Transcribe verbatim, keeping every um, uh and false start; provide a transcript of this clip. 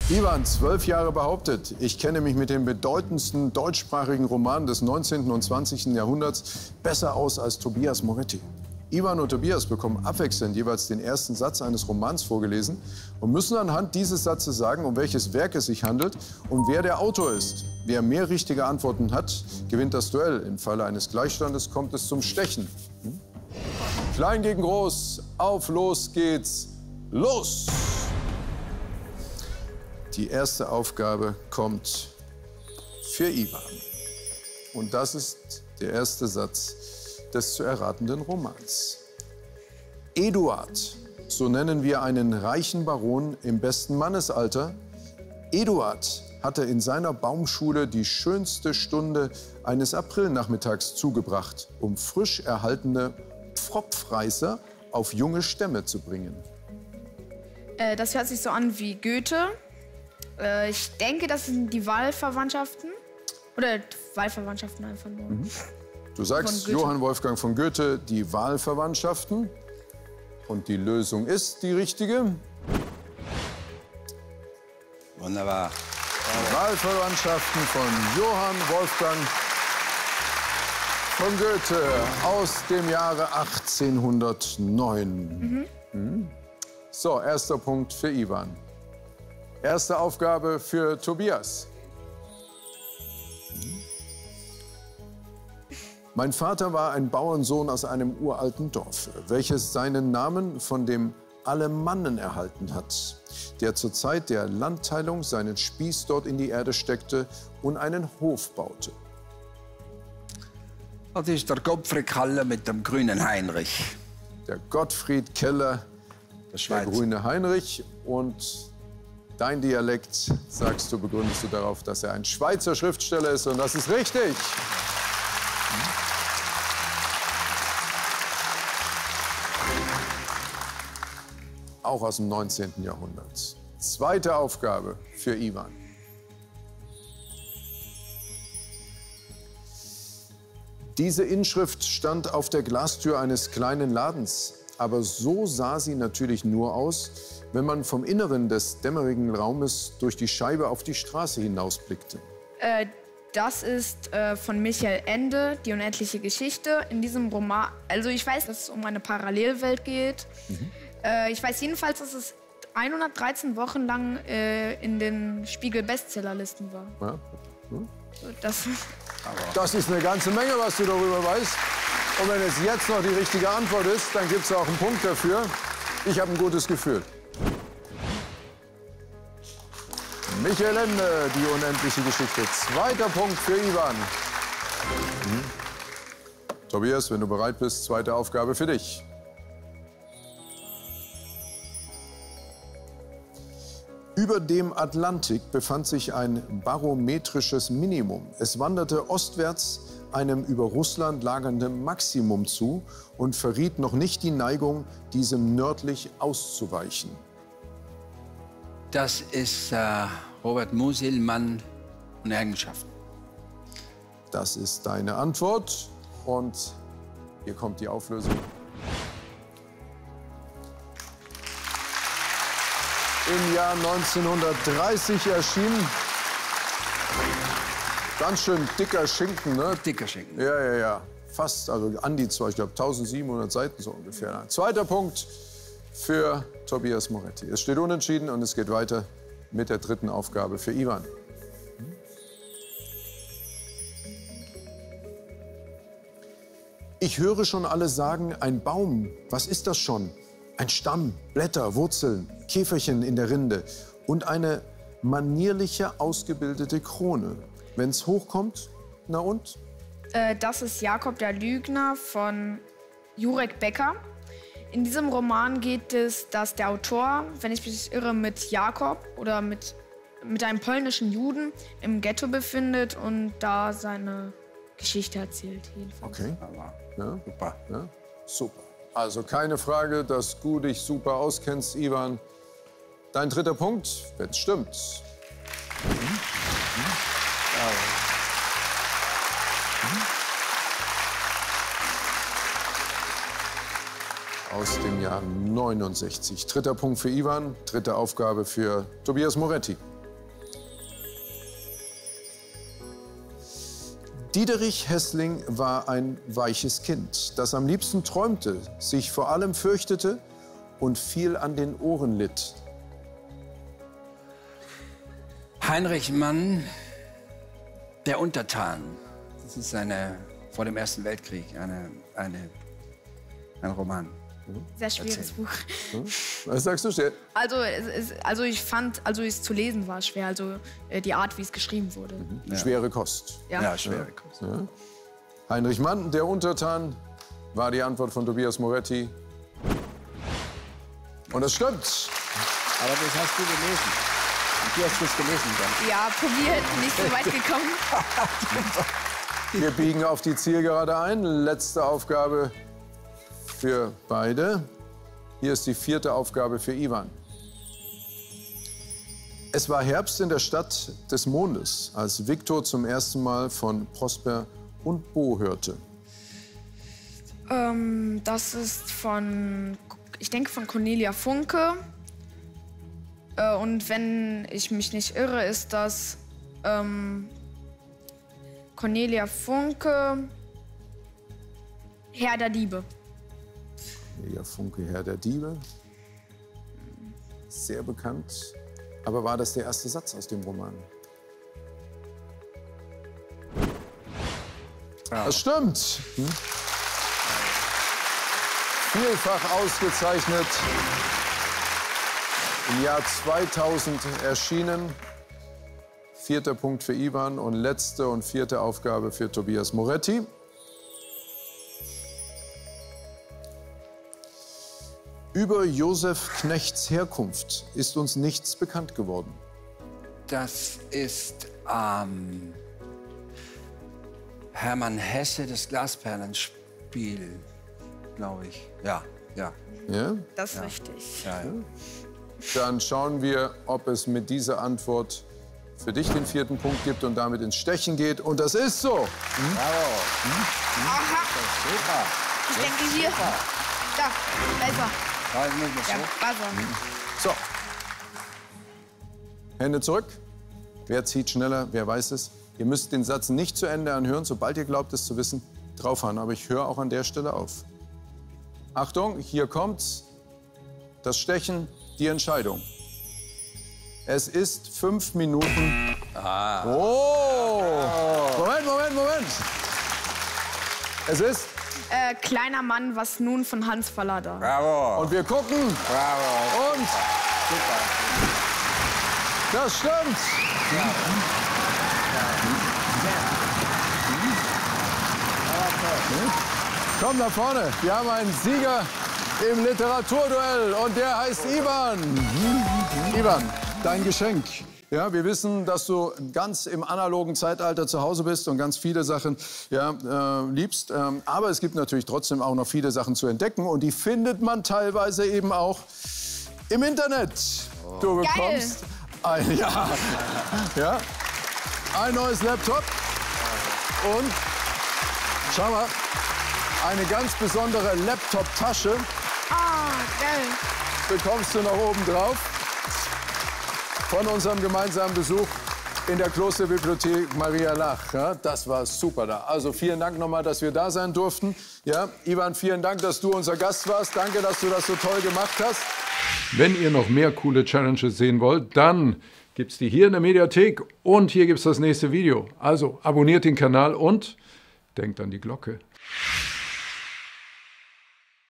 Ivan, zwölf Jahre behauptet, ich kenne mich mit den bedeutendsten deutschsprachigen Romanen des neunzehnten und zwanzigsten Jahrhunderts besser aus als Tobias Moretti. Ivan und Tobias bekommen abwechselnd jeweils den ersten Satz eines Romans vorgelesen und müssen anhand dieses Satzes sagen, um welches Werk es sich handelt und wer der Autor ist. Wer mehr richtige Antworten hat, gewinnt das Duell. Im Falle eines Gleichstandes kommt es zum Stechen. Hm? Klein gegen groß, auf los geht's, los! Die erste Aufgabe kommt für Ivan. Und das ist der erste Satz des zu erratenden Romans. Eduard, so nennen wir einen reichen Baron im besten Mannesalter. Eduard hatte in seiner Baumschule die schönste Stunde eines Aprilnachmittags zugebracht, um frisch erhaltene Pfropfreißer auf junge Stämme zu bringen. Äh, das hört sich so an wie Goethe. Äh, ich denke, das sind die Wahlverwandtschaften. Oder Wahlverwandtschaften einfach nur. Mhm. Du sagst Johann Wolfgang von Goethe, die Wahlverwandtschaften. Und die Lösung ist die richtige. Wunderbar. Die Wahlverwandtschaften von Johann Wolfgang von Goethe aus dem Jahre achtzehnhundertneun. Mhm. Mhm. So, erster Punkt für Ivan. Erste Aufgabe für Tobias. Mein Vater war ein Bauernsohn aus einem uralten Dorf, welches seinen Namen von dem Alemannen erhalten hat, der zur Zeit der Landteilung seinen Spieß dort in die Erde steckte und einen Hof baute. Das ist der Gottfried Keller mit dem grünen Heinrich. Der Gottfried Keller, der, der grüne Heinrich. Und dein Dialekt, sagst du, begründest du darauf, dass er ein Schweizer Schriftsteller ist. Und das ist richtig. Auch aus dem neunzehnten Jahrhundert. Zweite Aufgabe für Ivan. Diese Inschrift stand auf der Glastür eines kleinen Ladens. Aber so sah sie natürlich nur aus, wenn man vom Inneren des dämmerigen Raumes durch die Scheibe auf die Straße hinausblickte. Äh, das ist äh, von Michael Ende, Die unendliche Geschichte. In diesem Roman, also ich weiß, dass es um eine Parallelwelt geht. Mhm. Äh, ich weiß jedenfalls, dass es hundertdreizehn Wochen lang äh, in den Spiegel-Bestsellerlisten war. Ja. Hm? Das, das ist eine ganze Menge, was du darüber weißt. Und wenn es jetzt noch die richtige Antwort ist, dann gibt es auch einen Punkt dafür. Ich habe ein gutes Gefühl. Michael Ende, Die unendliche Geschichte. Zweiter Punkt für Ivan. Mhm. Tobias, wenn du bereit bist, zweite Aufgabe für dich. Über dem Atlantik befand sich ein barometrisches Minimum. Es wanderte ostwärts einem über Russland lagernden Maximum zu und verriet noch nicht die Neigung, diesem nördlich auszuweichen. Das ist äh, Robert Musil, Mann und Eigenschaften. Das ist deine Antwort. Und hier kommt die Auflösung. Im Jahr neunzehnhundertdreißig erschienen. Ganz schön dicker Schinken, ne? Dicker Schinken. Ja, ja, ja. Fast, also an die zwei, ich glaube tausendsiebenhundert Seiten so ungefähr. Zweiter Punkt für Tobias Moretti. Es steht unentschieden und es geht weiter mit der dritten Aufgabe für Ivan. Ich höre schon alle sagen, ein Baum, was ist das schon? Ein Stamm, Blätter, Wurzeln, Käferchen in der Rinde und eine manierliche, ausgebildete Krone. Wenn's hochkommt, na und? Äh, das ist Jakob der Lügner von Jurek Becker. In diesem Roman geht es, dass der Autor, wenn ich mich nicht irre, mit Jakob oder mit, mit einem polnischen Juden im Ghetto befindet und da seine Geschichte erzählt. Jedenfalls. Okay, ja, super. Ja, super. Also keine Frage, dass du dich super auskennst, Ivan. Dein dritter Punkt, wenn es stimmt. Mhm. Mhm. Aus dem Jahr neunundsechzig. Dritter Punkt für Ivan, dritte Aufgabe für Tobias Moretti. Diederich Hessling war ein weiches Kind, das am liebsten träumte, sich vor allem fürchtete und viel an den Ohren litt. Heinrich Mann, der Untertan. Das ist eine, vor dem Ersten Weltkrieg, eine, eine, ein Roman. Sehr schweres Erzähl. Buch. Was sagst du, Stell? Also, es, es, also ich fand, also es zu lesen war schwer, also äh, die Art, wie es geschrieben wurde. Ja. Schwere Kost. Ja. Ja, schwere Kost. Ja. Heinrich Mann, der Untertan, war die Antwort von Tobias Moretti. Und das stimmt. Aber das hast du gelesen. Und du hast das gelesen dann. Ja, probiert, nicht so weit gekommen. Wir biegen auf die Zielgerade ein. Letzte Aufgabe für beide. Hier ist die vierte Aufgabe für Ivan. Es war Herbst in der Stadt des Mondes, als Viktor zum ersten Mal von Prosper und Bo hörte. Ähm, das ist von, ich denke von Cornelia Funke. Äh, und wenn ich mich nicht irre, ist das ähm, Cornelia Funke, Herr der Diebe. Cornelia Funke, Herr der Diebe. Sehr bekannt. Aber war das der erste Satz aus dem Roman? Ja. Das stimmt. Hm? Vielfach ausgezeichnet. Im Jahr zweitausend erschienen. Vierter Punkt für Ivan und letzte und vierte Aufgabe für Tobias Moretti. Über Josef Knechts Herkunft ist uns nichts bekannt geworden. Das ist ähm, Hermann Hesse, das Glasperlenspiel, glaube ich. Ja, ja, Ja? Das ist richtig. ja, ja. Dann schauen wir, ob es mit dieser Antwort für dich den vierten Punkt gibt und damit ins Stechen geht. Und das ist so. Bravo. Aha, Super. ich denke hier. Da, da ist er. Da müssen wir Ja, so. da ist er. So. Hände zurück. Wer zieht schneller, wer weiß es. Ihr müsst den Satz nicht zu Ende anhören. Sobald ihr glaubt, es zu wissen, draufhauen. Aber ich höre auch an der Stelle auf. Achtung, hier kommt das Stechen, die Entscheidung. Es ist fünf Minuten. Ah. Oh! Moment, Moment, Moment. Es ist. Äh, kleiner Mann, was nun von Hans Fallada. Bravo. Und wir gucken. Bravo. Und Super. das stimmt. Komm nach vorne. Wir haben einen Sieger im Literaturduell und der heißt Ivan. Ivan, dein Geschenk. Ja, wir wissen, dass du ganz im analogen Zeitalter zu Hause bist und ganz viele Sachen ja, äh, liebst. Ähm, aber es gibt natürlich trotzdem auch noch viele Sachen zu entdecken und die findet man teilweise eben auch im Internet. Du bekommst ein, ja, ja, ein neues Laptop und schau mal, eine ganz besondere Laptop-Tasche Ah, geil. bekommst du noch oben drauf von unserem gemeinsamen Besuch in der Klosterbibliothek Maria Lach. Ja, das war super da. Also vielen Dank nochmal, dass wir da sein durften. Ja, Ivan, vielen Dank, dass du unser Gast warst. Danke, dass du das so toll gemacht hast. Wenn ihr noch mehr coole Challenges sehen wollt, dann gibt es die hier in der Mediathek und hier gibt es das nächste Video. Also abonniert den Kanal und denkt an die Glocke.